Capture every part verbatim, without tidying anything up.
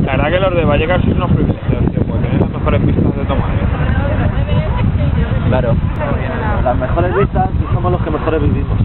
La verdad que los de Vallecas son unos privilegiados, tío, porque tienen las mejores vistas de tomar. Claro. Las mejores vistas y somos los que mejores vivimos.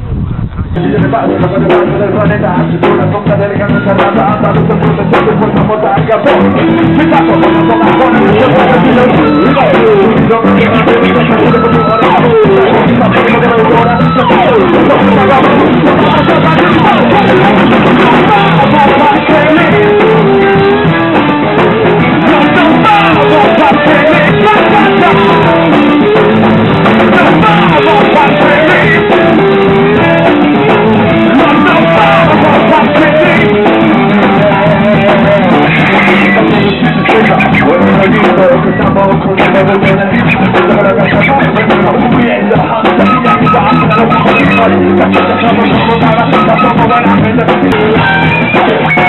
We're